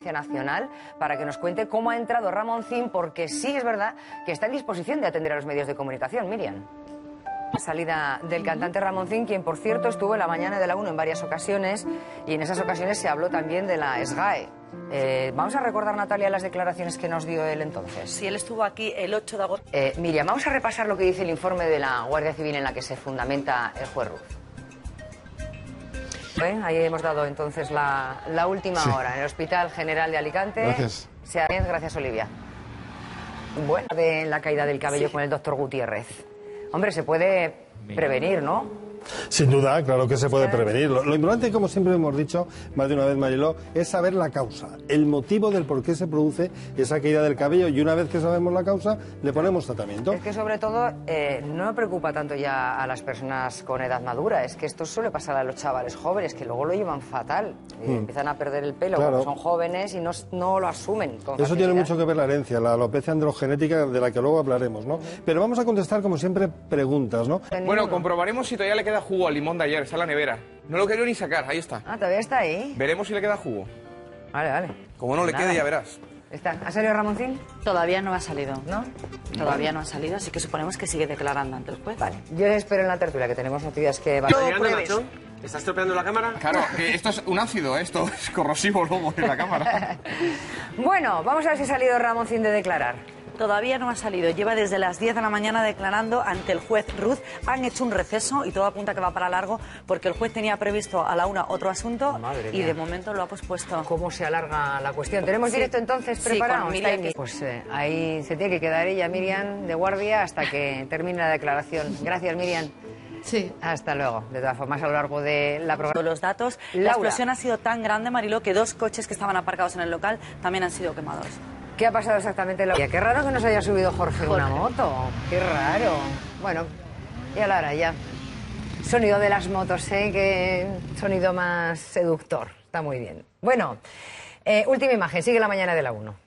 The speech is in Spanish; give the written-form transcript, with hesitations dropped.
Nacional para que nos cuente cómo ha entrado Ramoncín, porque sí es verdad que está en disposición de atender a los medios de comunicación. Miriam. Salida del cantante Ramoncín, quien por cierto estuvo en la mañana de la 1 en varias ocasiones, y en esas ocasiones se habló también de la SGAE. Vamos a recordar, Natalia, las declaraciones que nos dio él entonces. Sí, él estuvo aquí el 8 de agosto. Miriam, vamos a repasar lo que dice el informe de la Guardia Civil en la que se fundamenta el juez Ruz. Ahí hemos dado entonces la última hora en el Hospital General de Alicante. Gracias. Gracias, Olivia. Bueno, de la caída del cabello con el doctor Gutiérrez. Hombre, se puede prevenir, ¿no? Sin duda, claro que se puede prevenir. Lo importante, como siempre hemos dicho más de una vez, Mariló, es saber la causa, el motivo del por qué se produce esa caída del cabello, y una vez que sabemos la causa, le ponemos tratamiento. Es que sobre todo no me preocupa tanto ya a las personas con edad madura, es que esto suele pasar a los chavales jóvenes, que luego lo llevan fatal, y empiezan a perder el pelo cuando son jóvenes y no lo asumen con facilidad. Eso tiene mucho que ver la herencia, la alopecia androgenética, de la que luego hablaremos, ¿no? Pero vamos a contestar, como siempre, preguntas, ¿no? Bueno, comprobaremos si todavía le queda jugo al limón de ayer, está en la nevera. No lo quiero ni sacar, ahí está. Ah, todavía está ahí. Veremos si le queda jugo. Vale. Como no le quede, ya verás. ¿Ha salido Ramoncín? Todavía no ha salido. ¿No? Todavía no ha salido, así que suponemos que sigue declarando ante el juez. Vale, yo espero en la tertulia, que tenemos noticias que... ¿Estás estropeando la cámara? Claro, esto es un ácido, esto es corrosivo luego en la cámara. Bueno, vamos a ver si ha salido Ramoncín de declarar. Todavía no ha salido. Lleva desde las 10 de la mañana declarando ante el juez Ruz. Han hecho un receso y todo apunta que va para largo, porque el juez tenía previsto a la 1 otro asunto y de momento lo ha pospuesto. ¿Cómo se alarga la cuestión? ¿Tenemos directo entonces preparado? Sí, con Miriam. Pues ahí se tiene que quedar ella, Miriam, de guardia hasta que termine la declaración. Gracias, Miriam. Sí. Hasta luego. De todas formas, a lo largo de la programación... Los datos, la explosión ha sido tan grande, Mariló, que 2 coches que estaban aparcados en el local también han sido quemados. ¿Qué ha pasado exactamente? Qué raro que nos haya subido Jorge en una moto. Qué raro. Bueno, y a la hora ya. Sonido de las motos, qué sonido más seductor. Está muy bien. Bueno, última imagen. Sigue la mañana de la 1.